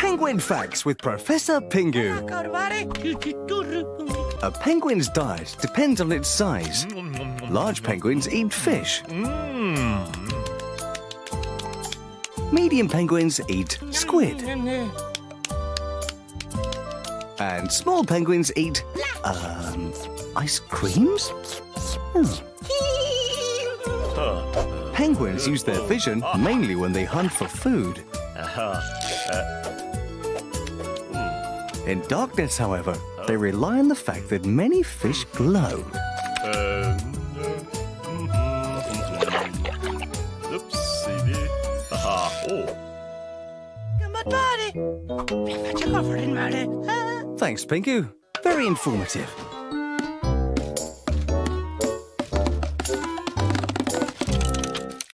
Penguin Facts with Professor Pingu. A penguin's diet depends on its size. Large penguins eat fish. Medium penguins eat squid. And small penguins eat, ice creams? Penguins use their vision mainly when they hunt for food. In darkness, however, they rely on the fact that many fish glow. Thanks, Pingu. Very informative.